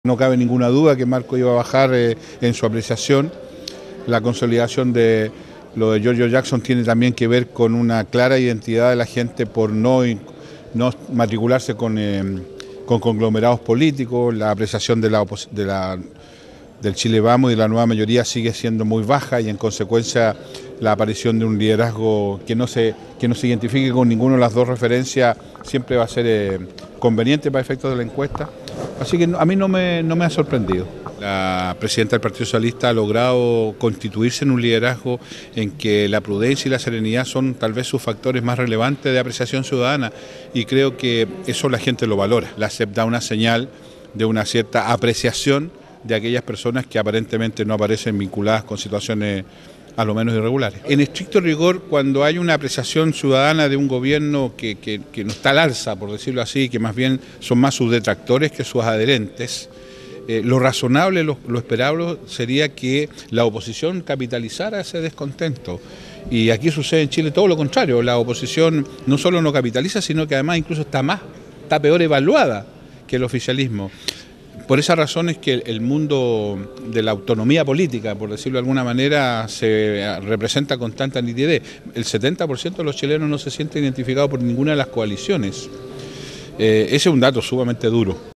No cabe ninguna duda que Marco iba a bajar en su apreciación. La consolidación de lo de Giorgio Jackson tiene también que ver con una clara identidad de la gente por no matricularse con conglomerados políticos. La apreciación del Chile Vamos y de la nueva mayoría sigue siendo muy baja y en consecuencia la aparición de un liderazgo que no se identifique con ninguna de las dos referencias siempre va a ser conveniente para efectos de la encuesta. Así que a mí no me ha sorprendido. La presidenta del Partido Socialista ha logrado constituirse en un liderazgo en que la prudencia y la serenidad son tal vez sus factores más relevantes de apreciación ciudadana y creo que eso la gente lo valora. La CEP da una señal de una cierta apreciación de aquellas personas que aparentemente no aparecen vinculadas con situaciones a lo menos irregulares. En estricto rigor, cuando hay una apreciación ciudadana de un gobierno que no está al alza, por decirlo así, que más bien son más sus detractores que sus adherentes, lo razonable, lo esperable sería que la oposición capitalizara ese descontento. Y aquí sucede en Chile todo lo contrario, la oposición no solo no capitaliza, sino que además incluso está peor evaluada que el oficialismo. Por esa razón es que el mundo de la autonomía política, por decirlo de alguna manera, se representa con tanta nitidez. El 70% de los chilenos no se siente identificado por ninguna de las coaliciones. Ese es un dato sumamente duro.